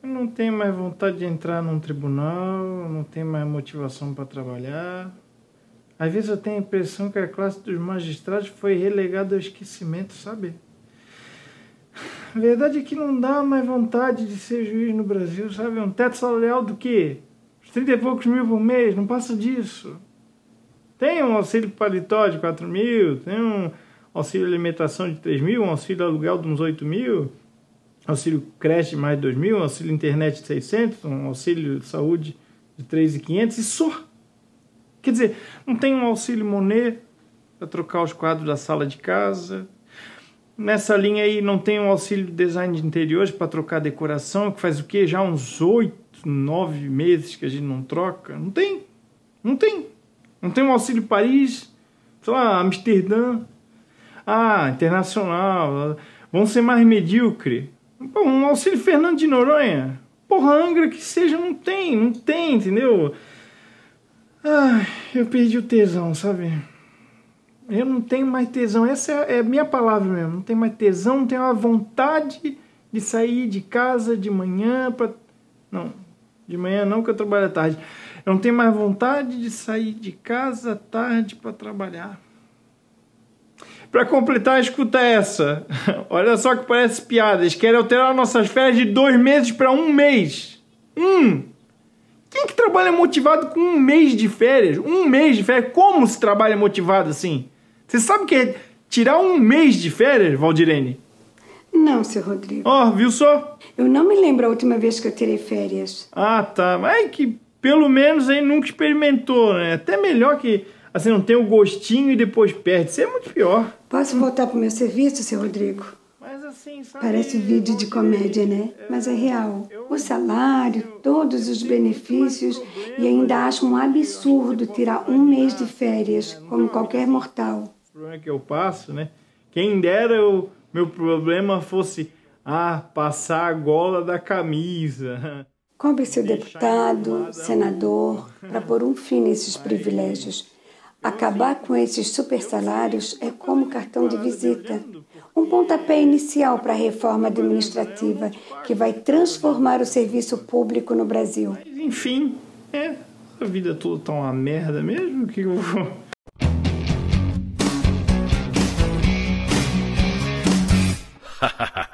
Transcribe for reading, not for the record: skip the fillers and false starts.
Eu não tenho mais vontade de entrar num tribunal, não tenho mais motivação para trabalhar. Às vezes eu tenho a impressão que a classe dos magistrados foi relegada ao esquecimento, sabe? A verdade é que não dá mais vontade de ser juiz no Brasil, sabe? Um teto salarial do quê? Uns 30 e poucos mil por mês, não passa disso. Tem um auxílio paletó de 4 mil, tem um auxílio alimentação de 3 mil, um auxílio aluguel de uns 8 mil, auxílio creche de mais de 2 mil, um auxílio internet de 600, um auxílio de saúde de 3.500 e só. Quer dizer, não tem um auxílio Monet para trocar os quadros da sala de casa. Nessa linha aí não tem um auxílio de design de interiores para trocar decoração, que faz o quê? Já uns 8, 9 meses que a gente não troca. Não tem. Não tem. Não tem um auxílio Paris, sei lá, Amsterdã. Ah, internacional. Vão ser mais medíocre. Pô, um auxílio Fernando de Noronha. Porra, Angra que seja, não tem, entendeu? Ai, eu perdi o tesão, sabe? Eu não tenho mais tesão, essa é a minha palavra mesmo. Não tenho mais tesão, não tenho a vontade de sair de casa de manhã para... Não, de manhã não, que eu trabalho à tarde. Eu não tenho mais vontade de sair de casa à tarde para trabalhar. Para completar, escuta essa. Olha só que parece piada. Eles querem alterar nossas férias de 2 meses para 1 mês. Quem que trabalha motivado com 1 mês de férias? 1 mês de férias? Como se trabalha motivado assim? Você sabe o que é tirar 1 mês de férias, Valdirene? Não, seu Rodrigo. Ó, viu só? Eu não me lembro a última vez que eu tirei férias. Ah, tá. Mas é que pelo menos aí nunca experimentou, né? Até melhor que assim não tem o gostinho e depois perde. Isso é muito pior. Posso voltar pro meu serviço, seu Rodrigo? Mas assim, sabe... Parece vídeo de comédia, né? Mas é real. O salário, todos os benefícios e ainda acho um absurdo tirar 1 mês de férias, como qualquer mortal. O problema que eu passo, né? Quem dera o meu problema fosse, passar a gola da camisa. Cobre seu deputado, senador, para pôr um fim nesses privilégios. Acabar com esses super salários é como cartão de visita. Um pontapé inicial para a reforma administrativa que vai transformar o serviço público no Brasil. Mas, enfim, a vida toda tá uma merda mesmo, que eu vou... Ha ha ha.